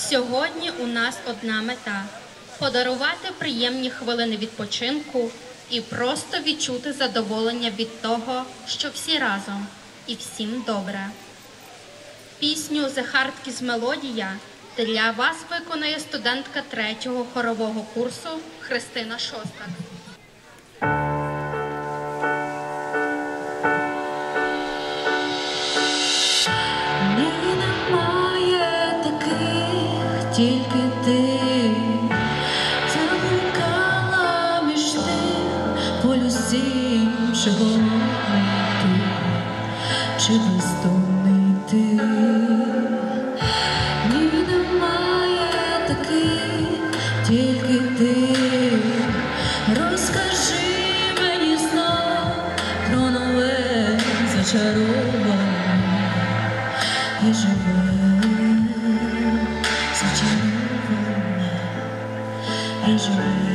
Сьогодні у нас одна мета – подарувати приємні хвилини відпочинку і просто відчути задоволення від того, що всі разом і всім добре. Пісню «The Hard Kiss Melody» для вас виконає студентка 3-го хорового курсу Христина Шостак. Тільки ти заблукала між тим полюсів, чи голодний ти, чи бездомний ти. Ні, немає таких, тільки ти. Розкажи мені знов про нове зачароване і живе. Зачарована і живе.